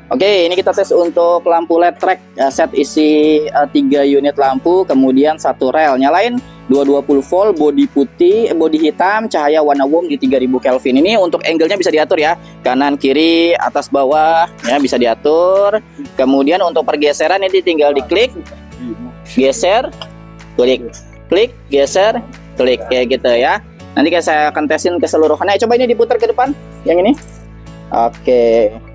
Oke, ini kita tes untuk lampu LED track set isi 3 unit lampu, kemudian 1 rel. Nyalain 220 volt, bodi putih, bodi hitam, cahaya warna warm di 3000 Kelvin. Ini untuk angle-nya bisa diatur ya, kanan, kiri, atas, bawah, ya bisa diatur. Kemudian untuk pergeseran ini tinggal diklik, geser, klik, klik, geser, klik, kayak gitu ya. Nanti saya akan tesin keseluruhannya. Coba ini diputar ke depan, yang ini. Oke.